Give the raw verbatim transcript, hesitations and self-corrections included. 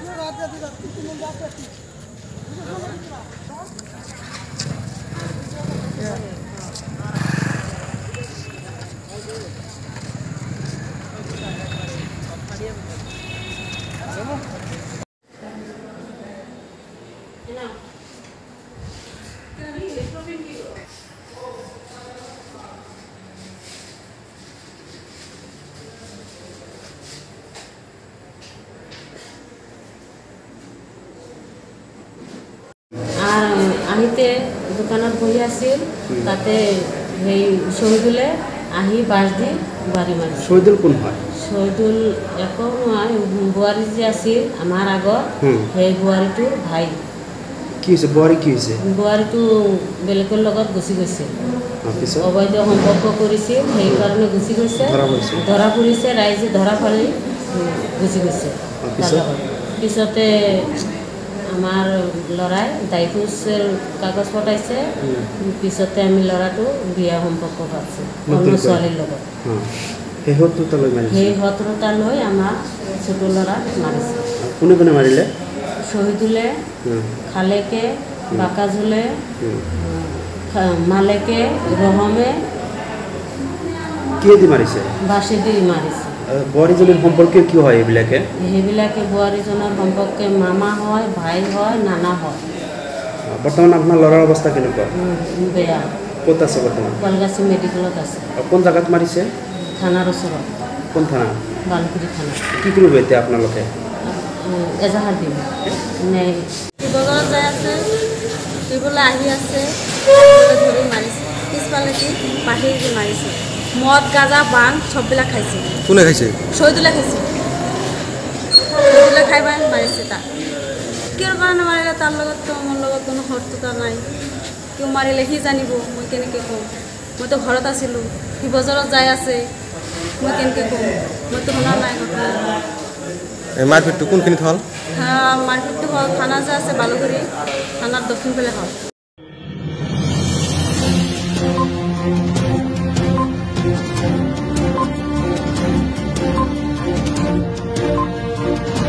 আহিতে দোকানত বহি আছিল তাতে সেই শহীদুলে আহি বাস দি বাড়ি মারি শহীদুল কোন হয় শহীদুল একো নহয় বুৱাৰী যে আছিল আমাৰ আগত সেই বুৱাৰীটোৰ ভাই কি হৈছে বুৱাৰী কি হৈছে বুৱাৰীটো বেলেগৰ লগত গুচি গৈছে অবৈধ সম্পৰ্ক কৰিছিল সেই কাৰণে গুচি গৈছে ধৰা পৰিছে ৰাইজে ধৰা পালি গুচি গৈছে পিছতে আমার লড়াই দায়িত্বের কাগজ পঠাইছে পিছতে আমি লড়াটো বিয়া সম্পর্ক পাচ্ছি অন্য ছোৱালীৰ লগত সেই শত্ৰুতা লৈ আমাৰ ছোট লড়া মাৰিছে কোনে কোনে মাৰিলে শহীদুলে খালেকে বাকাজুলে মালেকে ৰহমে কি দি মাৰিছে বাসে দি মাৰিছে বুৱাৰীজনৰ সম্পৰ্কে কি হয় এইবিলাকে সেইবিলাকে বুৱাৰীজনৰ সম্পৰ্কে মামা হয় ভাই হয় নানা হয় বৰ্তমান আপোনাৰ ল'ৰাৰ অৱস্থা কেনেকুৱা বেয়া ক'ত আছে বৰ্তমান কলগাছি মেডিকেলত আছে কোন জায়গাত মাৰিছে থানাৰ ওচৰত কোন থানা বালকুৰি থানা কি কৰিব এতিয়া আপোনালোকে এজাহাৰ দিম নে বজাৰত যাই আছে দিবলৈ আহি আছে ধৰি মাৰিছে পিছফালে কি বাহিৰ দি মাৰিছে মদ গাঁজা বাং সববিলাক খাইছে কোনে খাইছে শহীদুলে খাইছে শহীদুলে খাই বাং মাৰিছে তাক কিয় কাৰণে মাৰিলে তাৰ লগত তো মোৰ লগত কোনো শত্ৰুতা নাই কিয় মাৰিলে সি জানিব মই কেনেকৈ ক'ম মইতো ঘৰত আছিলোঁ সি বজাৰত যাই আছে মই কেনেকৈ ক'ম মইতো শুনা নাই ঘটনা মাৰপিটটো কোনখিনিত হ'ল মাৰপিটটো হ'ল থানা যে আছে বালুগুৰি থানাৰ দক্ষিণ ফালে হ'ল